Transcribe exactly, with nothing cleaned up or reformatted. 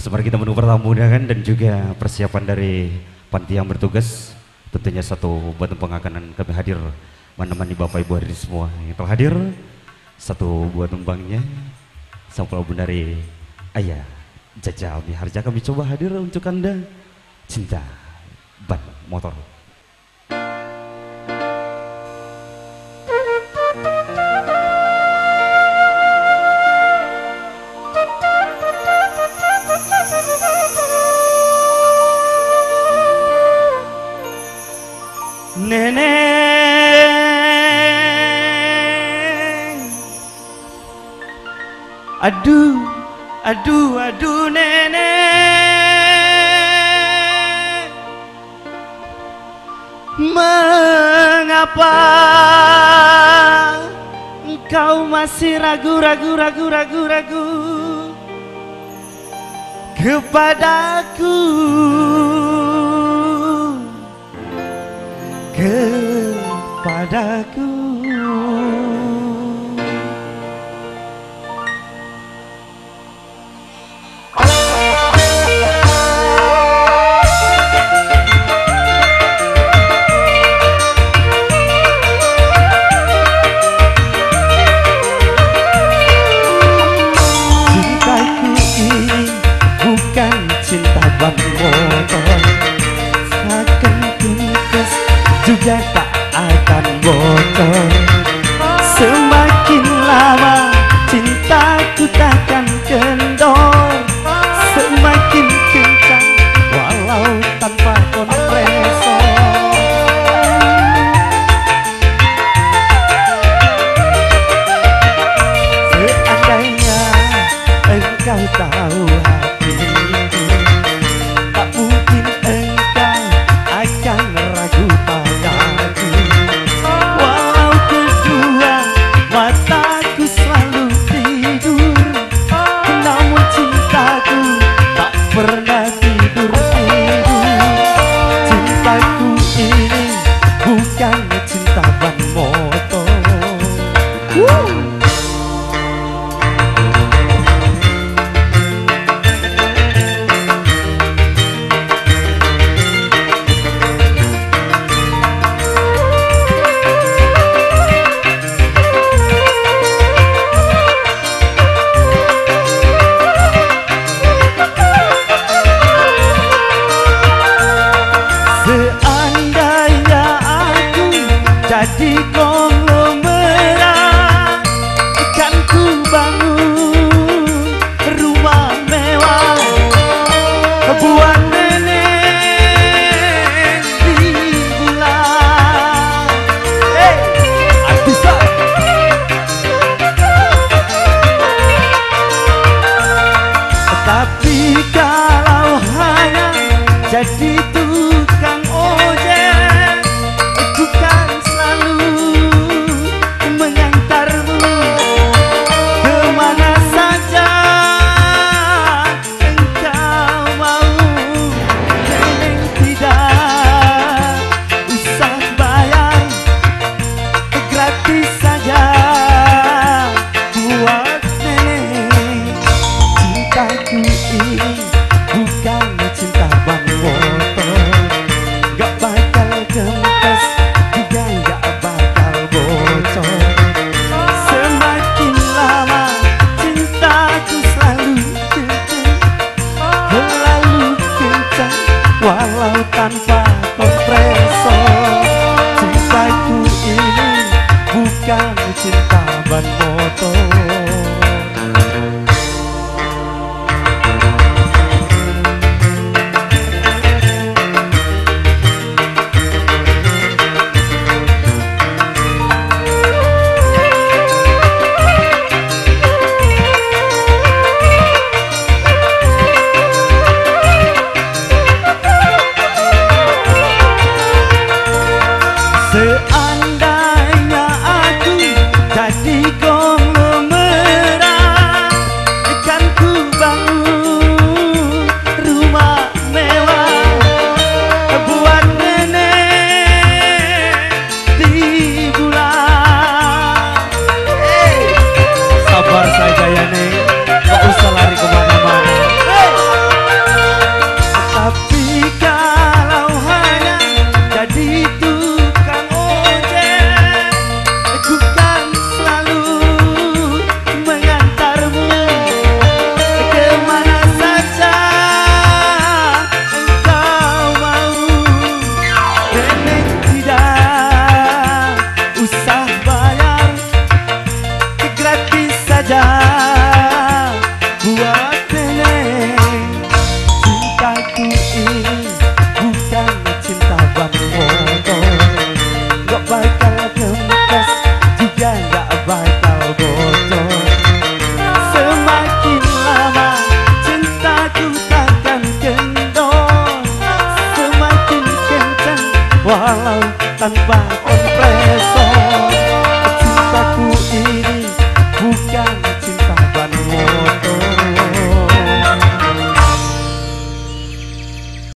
Mari kita menunggu pertamu undangan dan juga persiapan dari panti yang bertugas. Tentunya satu buat pengakanan kami hadir menemani Bapak Ibu hari semua yang telah hadir. Satu buat tembangnya sampul album dari Ayah Jaja Miharja kami coba hadir untuk Anda. Cinta Ban Motor. Nenek, aduh, aduh, aduh nenek, mengapa engkau masih ragu, ragu, ragu, ragu, ragu kepadaku? Kepadaku cintaku ini bukan cinta ban motor, akan tungkas juga tak akan bocor. Semakin lama cintaku takkan kendor, semakin kencang walau tanpa kompresor. Seandainya engkau tahu hatiku, tak mungkin engkau akan ragu padaku. Walau kedua mataku selalu tidur, namun cintaku tak pernah tidur-tidur. Cintaku ini bukan cinta ban motor. Woo! Seandainya aku jadi konglomerat, kan ku bangun rumah mewah buat nenek di bulan. Hey, artisa. Tapi kalau hanya jadi tukang ojek, ku kan selalu mengantarmu kemana saja engkau mau. Nenek tidak usah bayar, gratis saja buat nenek. Cintaku ini bukan cinta ban motor, gak bakal kempes juga gak bakal bocor. Semakin lama cintaku selalu kencang, selalu kencang walau tanpa kompresor. Cintaku ini bukan cinta ban motor.